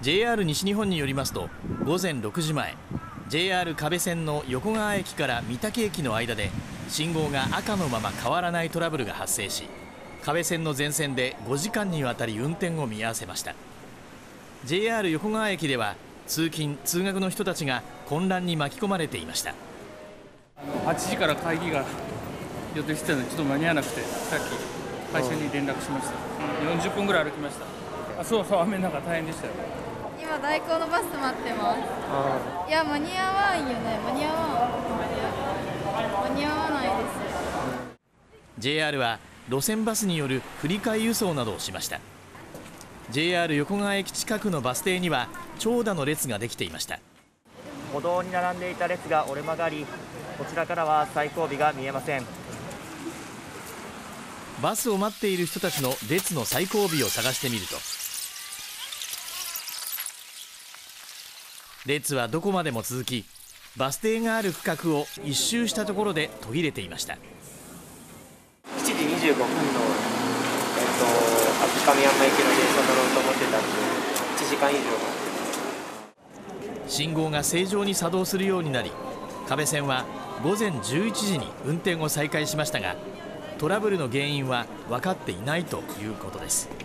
JR 西日本によりますと、午前6時前、JR 可部線の横川駅から御嶽駅の間で信号が赤のまま変わらないトラブルが発生し、可部線の全線で5時間にわたり運転を見合わせました。 JR 横川駅では通勤・通学の人たちが混乱に巻き込まれていました。 8時から会議が予定してたのでちょっと間に合わなくて、さっき会社に連絡しました。40分ぐらい歩きました。そうそう、雨の中大変でしたよ。 今代行のバス待ってます。いや、間に合わんよね。間に合わないです。 JR は路線バスによる振り替え輸送などをしました。 JR 横川駅近くのバス停には長蛇の列ができていました。 歩道に並んでいた列が折れ曲がり、こちらからは最後尾が見えません。 バスを待っている人たちの列の最後尾を探してみると、列はどこまでも続き、バス停がある区画を一周したところで途切れていました。 7時25分の、上山駅の電車乗ろうと思ってたんで、1時間以上。 信号が正常に作動するようになり、可部線は午前11時に運転を再開しましたが、トラブルの原因は分かっていないということです。